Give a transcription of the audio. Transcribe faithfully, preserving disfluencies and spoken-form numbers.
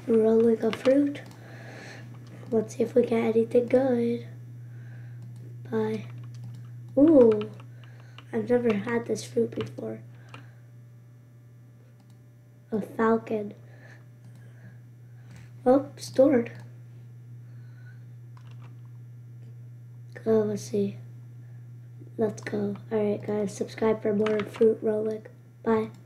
rolling a fruit. Let's see if we get anything good. Bye. Ooh, I've never had this fruit before. A falcon. Oh, stored. Oh, let's see. Let's go. Alright guys, subscribe for more fruit rolling. Bye.